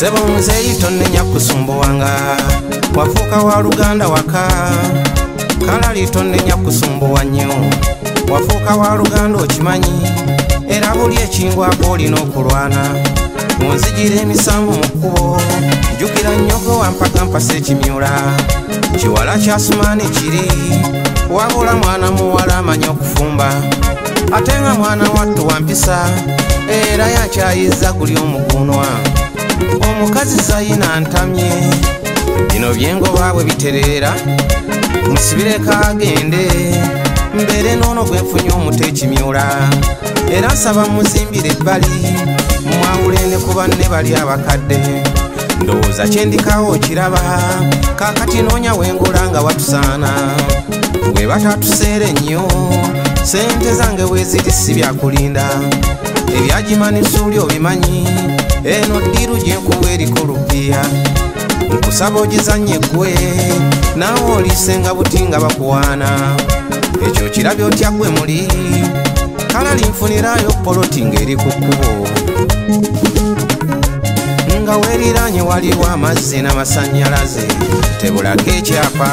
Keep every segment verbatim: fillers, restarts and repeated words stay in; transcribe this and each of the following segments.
Sebo muzeyi tonnenya kusumbuwanga wafuuka wa Luganda waka kalali tonnenya kusumbuwa nnyo wafuuka wa Luganda okimanyi era buli ekingwako olina okulwana munzijira emisanvu mu kkubo jjukira nnyogo wampaka mpasa ekimyula kiwala kya Sumaani kiri wabula mwana muwala amanyi okufumba ate nga mwana wattu wampisa era yakyayiza guli omugunwa omukazi Zayina ntamye bino byengoba bwe bitereera musibireko agende mbeere noono gwe nfunye omuto ekimyula era nsaba muzimbire ebbali mwawule ne ku banne bali abakadde ndowooza kyendikawo kiraba kaakati noonya wengola nga watusaana bwe batatuseere ennyo sente zange weeziri si byakulinda ebyagimanisuuli obimanyi eno ddiru gye nkuwa eriko lupiya nkusaba ogizannye ggwe naawe oliisenga buti nga bakuwaana ekyo kirabye otya ggwe muli kalali nfunirayo poloti ng'eri ku kkubo nga weeriraanye waliwo amazzi n'amasannyalaze tebulako ekyapa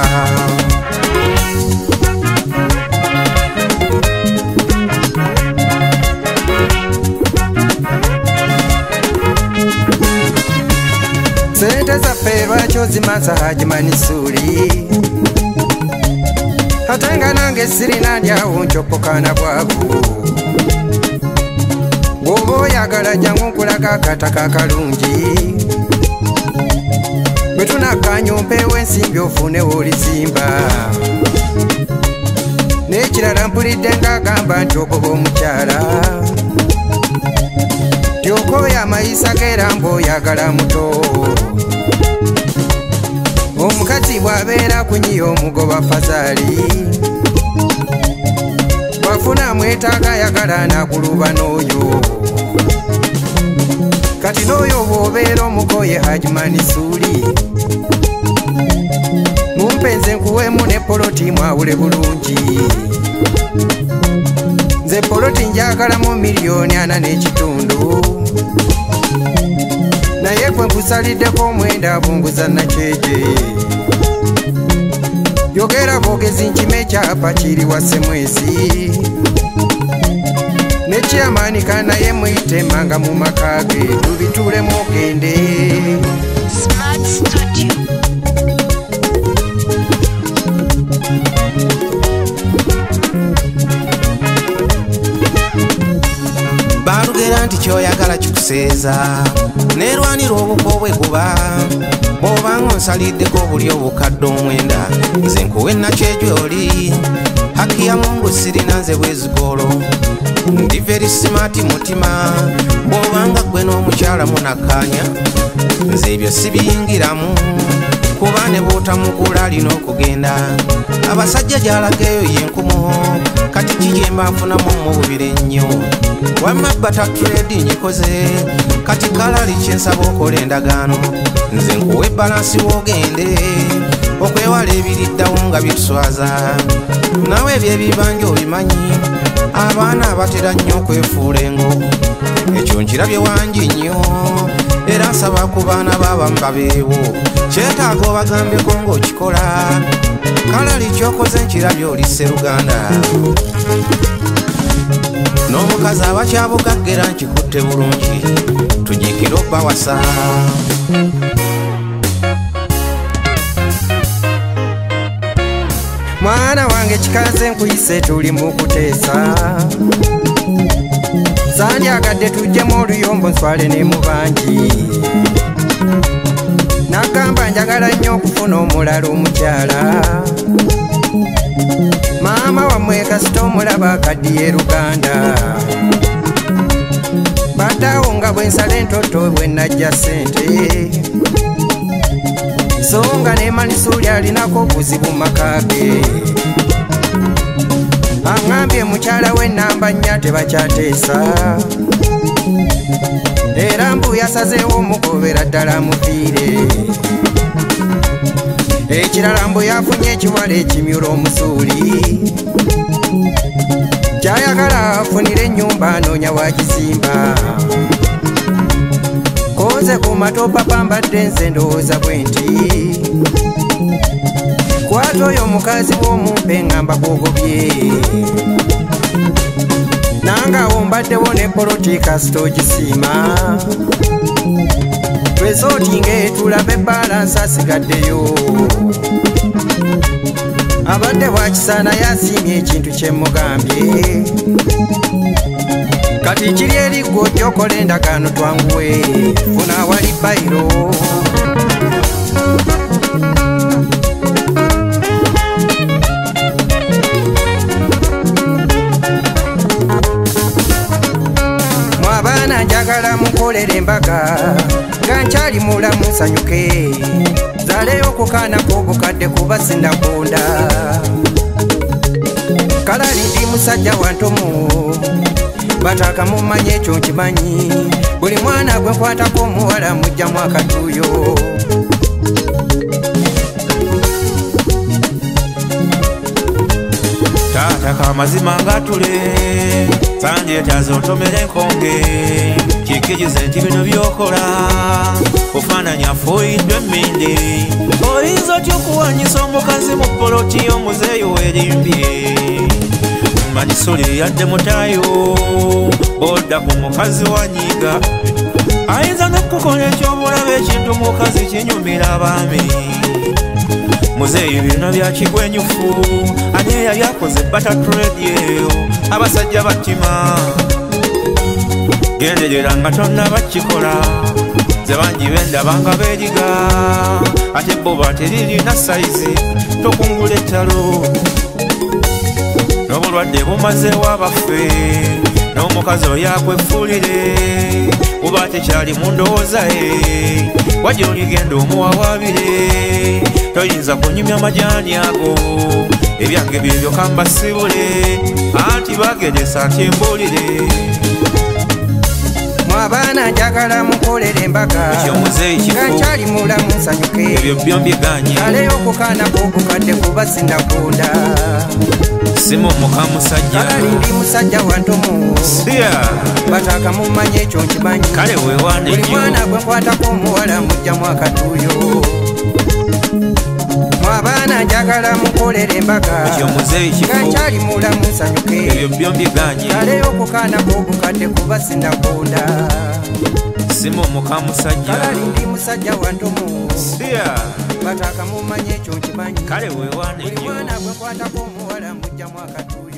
sente zaffe lwaki ozimansa Haji Manisuuli ate nga nange sirina ndyawo nkyopokana bwavu bw'oba oyagala jangu nkulaga akataka akalungi bwe tunakkaanya ompeewo ensimbi ofunewo olizimba n'ekirala mpulidde ng'agamba nti ogoba omukyala tyokoya amayisa geera mb'oyagala muto omukazi bw'abeera kunyiya omugoba fazaali bw'afuna mwetaaga ayagala n'akuluba n'oyo kati n'oyo bw'obeera omukoye Haji Manisuuli mumpenze nkuweemu ne poloti mwawule bulungi nze poloti njagalamu miliyoni ana n'ekitundu naye kwe nkusaliddeko omwenda bunguza nakyeje yogera bwogezi nkime ekyapa kiri wa Semwezi nekyamanika naye mwitemanga mu maka ge tubituulemu ogende Smart Studio. balugera nti kyoyagala kikuseeza neerwanira obuko bwe kuba bw'obanga onsaliddeko obuli obukadde omwenda nze nkuwe nakyegyoli haki ya Mungu sirina nze bwezigolo ndi very smart mutima bw'obanga gwe n'omukyala munakkaanya nze ebyo sibiyingiramu kuba ne bw'otamugula alina okugenda abasajja gy'alageyo yenkumu kati kijemba nfunamu mububire nnyo wamma bata trade nyikoze kati kalali kyensaba okola endagaano nze nkuwe balansi wogende okwewala ebiriddawo nga bituswaza nawe ebyo ebibanja obimanyi abaana abatera nnyo okwefuula engo ekyo nkirabye wangi nnyo era nsaba ku baana b'abamu babeewo kyetaaga obagambeko ng'okikola kalali kyokoze nkirabye oli Sseruganda n'omukazi abakyabugaggera nkikutte bulungi tujikira obbawasa mwana wange kikaze nkuyise tuli mu kuteesa sandyagadde tujjemu oluyombo nswale ne mu bangi nagamba njagala nnyo okufuna omulala omukyala maama wammwe kasita omulaba akaddiye Luganda baddawo nga bwe nsala entoto bwe najja ssente so nga ne Manisuuli alinako obuzibu maka ge aŋŋambye mukyala we nnamba nnya tebakyateesa era mbu yasazeewo omugobera ddala mufiire ekirala mbu yafunye ekiwala ekimyula omusuuli kyayagala afunire ennyumba anoonya wakizimba nze ku matopa pambadde nze ndowooza bwe nti kwata oyo omukazi w'omumpe ngamba gwogobye nangawo mbaddewo ne polotika sitogisiima twesooti ng'etulabe balansi asigaddeyo abadde bwakisaana yasiimye ekintu kye mugambye kati kiri eriggo ojjokola endagaano twanguwe funa awali bayiro mwabaana njagala mukolera embaga nga nkyali mulamu nsanyuke zaleyo okukaanako obukadde kuba sinnagonda kalali ndi musajja wantomu bataka mumanye ekyo nkimanyi buli mwana gwe nkwatako omuwala mujjamu akatuuyo taata kamazima ngatule sanje tazo ntomere nkonge kikijize nti bino byokola kufaananya fuidwe mmindi oyinza otya okuwanyisa omukazi mu poloti y'omuzeeyo werimbye manisoli yadde mutayo bodda ku mukazi wanyiga ayinza n'okukola ekyobulabe ekintu mukazi kinyumira abaami muzeeyi bino byakigwenyufu ani eyali akoze batatrediyo abasajja battima genderera nga tonna bakikola ze bangi bendabanga beeriga ate boba teririna sayizi tokungula ettalo n'obulwadde bumazeewo abaffe n'omukazi oyo akwefuulire buba tekyali mu ndowooza ye wajja oligenda omuwawaabire toyinza kunyumya amajaani ago ebyange byebyo kambasibule anti bagedesa nti embuulire mwabaana njagala mukolera embaga nga nkyali mulamu nsanyuke ebyo byombiganye kaleyo okukaanako obukadde kuba sinnagonda simu muka musajja kalali ndi musajja wantomu bataka mumanye ekyo nkimanyi kale weewaane buli mwana gwe nkwatako omuwala mujjamu akatuuyo mwabaana njagala mukolera embaga nga nkyali mulamu nsanyuke ebyo byombiganye kaleyo okukaanako obukadde kuba sinnagonda simu muka musajja kalali ndi musajja wantomu bataka mumanye ekyo nkimanyi kale weewaane buli mwana gwe nkwatako omuwala mujjamu akatuuyo